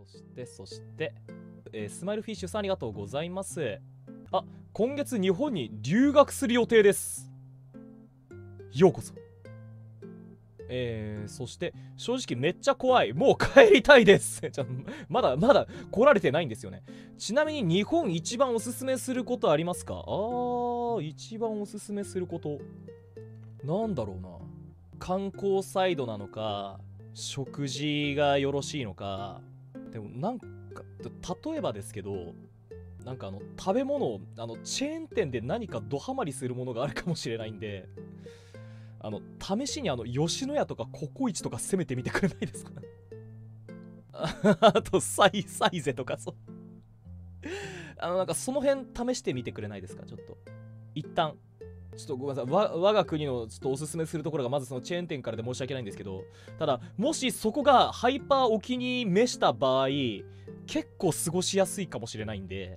そして、スマイルフィッシュさんありがとうございます。あ、今月日本に留学する予定です。ようこそ。そして正直めっちゃ怖い。もう帰りたいですまだ来られてないんですよね。ちなみに日本一番おすすめすることありますか？一番おすすめすることなんだろうな。観光サイドなのか、食事がよろしいのか。でもなんか例えばですけど、なんか食べ物、チェーン店で何かドハマりするものがあるかもしれないんで、試しに吉野家とかココイチとか攻めてみてくれないですか？あとサイゼとかなんかその辺試してみてくれないですか？ちょっと一旦ちょっとごめんなさい、我が国のちょっとおすすめするところがまずそのチェーン店からで申し訳ないんですけど、ただもしそこがハイパーお気に召した場合、結構過ごしやすいかもしれないんで、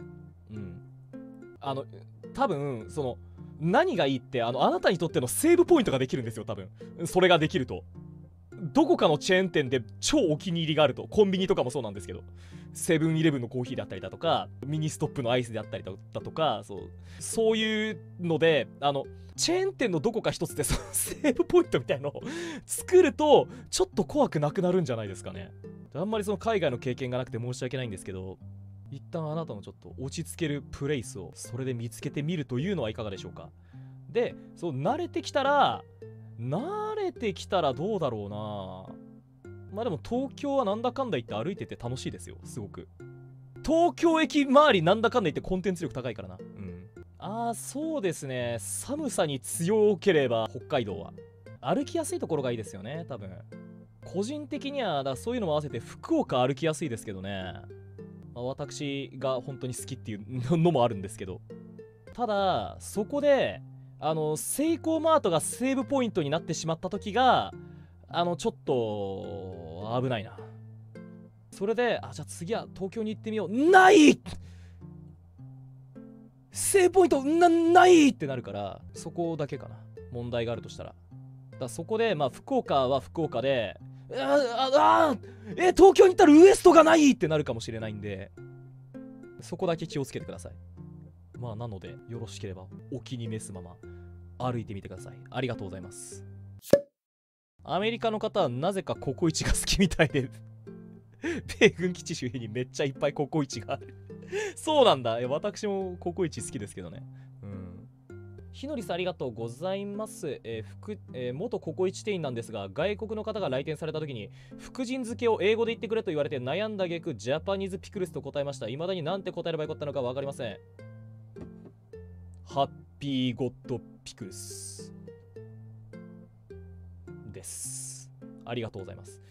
多分何がいいってあなたにとってのセーブポイントができるんですよ。多分それができるとどこかのチェーン店で超お気に入りがあると、コンビニとかもそうなんですけど、セブンイレブンのコーヒーであったりだとか、ミニストップのアイスであったりだとか、そういうのでチェーン店のどこか一つでそのセーブポイントみたいのを作るとちょっと怖くなくなるんじゃないですかね。あんまりその海外の経験がなくて申し訳ないんですけど、一旦あなたのちょっと落ち着けるプレイスをそれで見つけてみるというのはいかがでしょうか。で、慣れてきたらどうだろうな。まあでも東京はなんだかんだ言って歩いてて楽しいですよ、すごく。東京駅周りなんだかんだ言ってコンテンツ力高いからな。そうですね。寒さに強ければ北海道は歩きやすいところがいいですよね、多分。個人的にはそういうのも合わせて福岡歩きやすいですけどね。私が本当に好きっていうのもあるんですけど、ただそこでセイコーマートがセーブポイントになってしまった時がちょっと危ないな。それでじゃあ次は東京に行ってみよう。ないセーブポイントないってなるから、そこだけかな、問題があるとしたら。そこで福岡は福岡で東京に行ったらウエストがないってなるかもしれないんで、そこだけ気をつけてください。なのでよろしければお気に召すまま歩いてみてください。ありがとうございます。アメリカの方はなぜかココイチが好きみたいで米軍基地周辺にめっちゃいっぱいココイチがあるそうなんだ。私もココイチ好きですけどね。ひのりさんありがとうございます。元ココイチ店員なんですが、外国の方が来店された時に福神漬けを英語で言ってくれと言われて悩んだ挙句ジャパニーズピクルスと答えました。未だになんて答えればよかったのか分かりません。ハッピーゴッドピクルスです。ありがとうございます。